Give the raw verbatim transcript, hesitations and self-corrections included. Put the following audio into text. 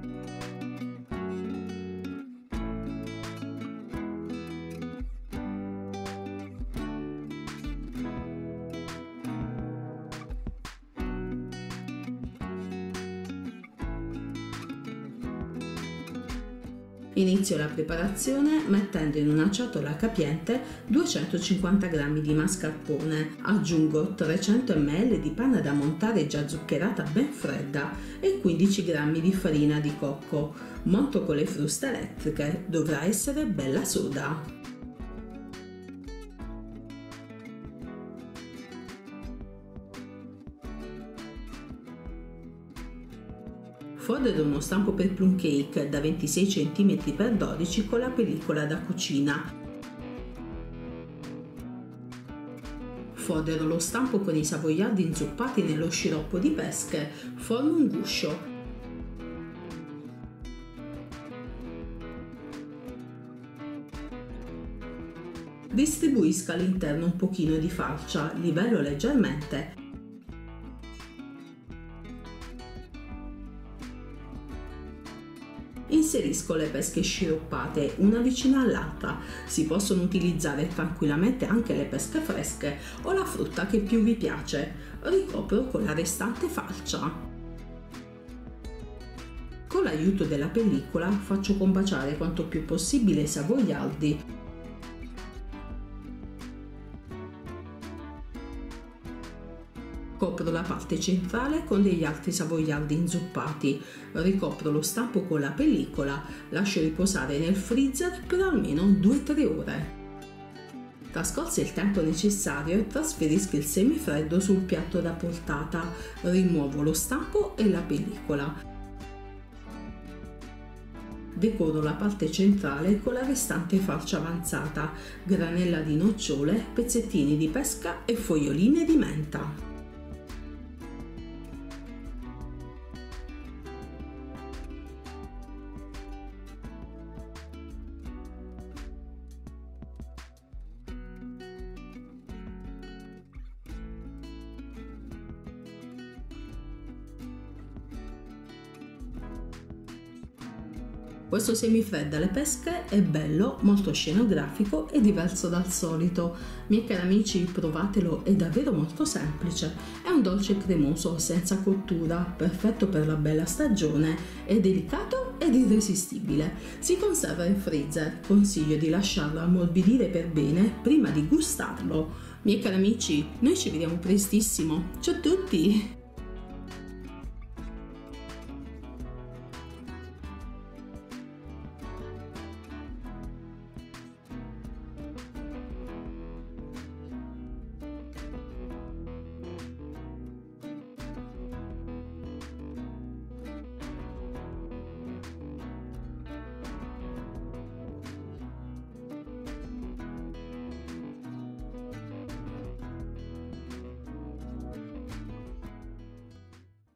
Inizio la preparazione mettendo in una ciotola capiente duecentocinquanta grammi di mascarpone, aggiungo trecento millilitri di panna da montare già zuccherata ben fredda e quindici grammi di farina di cocco. Monto con le fruste elettriche, dovrà essere bella soda. Fodero uno stampo per plum cake da ventisei centimetri per dodici con la pellicola da cucina. Fodero lo stampo con i savoiardi inzuppati nello sciroppo di pesche, formo un guscio. Distribuisco all'interno un pochino di farcia, livello leggermente. Inserisco le pesche sciroppate una vicina all'altra, si possono utilizzare tranquillamente anche le pesche fresche o la frutta che più vi piace. Ricopro con la restante falcia. Con l'aiuto della pellicola faccio combaciare quanto più possibile i savoiardi. Copro la parte centrale con degli altri savoiardi inzuppati, ricopro lo stampo con la pellicola, lascio riposare nel freezer per almeno due tre ore. Trascorso il tempo necessario, trasferisco il semifreddo sul piatto da portata, rimuovo lo stampo e la pellicola. Decoro la parte centrale con la restante farcia avanzata, granella di nocciole, pezzettini di pesca e foglioline di menta. Questo semifreddo alle pesche è bello, molto scenografico e diverso dal solito. Miei cari amici, provatelo, è davvero molto semplice. È un dolce cremoso, senza cottura, perfetto per la bella stagione, è delicato ed irresistibile. Si conserva in freezer, consiglio di lasciarlo ammorbidire per bene prima di gustarlo. Miei cari amici, noi ci vediamo prestissimo. Ciao a tutti!